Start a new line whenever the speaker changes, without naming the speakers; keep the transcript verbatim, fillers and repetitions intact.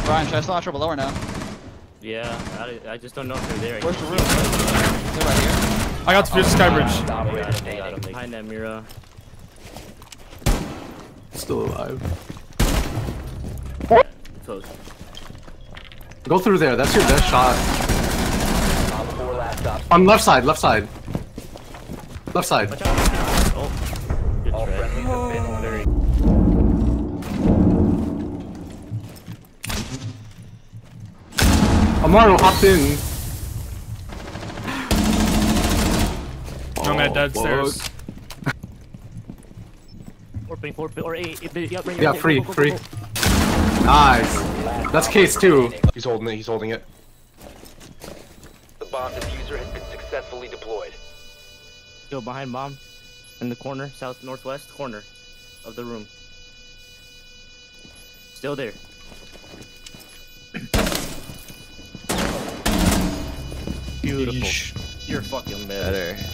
Brian, should I still not triple lower now?
Yeah, I, I just don't know if they're there.
Where's the room? Is it right here?
I got to fuse Skybridge.
They got him, they got him. Behind that Mira.
Still alive.
Close.
Go through there. That's your best shot. On left side. Left side. Left side.
Watch out. Oh, good try. Oh. Very.
Amaru hopped in.
Young at dead stairs.
Four ping, four ping, or eight. Yeah, bring
Yeah,
it,
free,
go, go, go,
free.
go, go.
Nice. That's case too.
He's holding it, he's holding it.
The bomb diffuser has been successfully deployed.
Go behind bomb. In the corner, south northwest corner of the room. Still there. Beautiful. You're fucking better.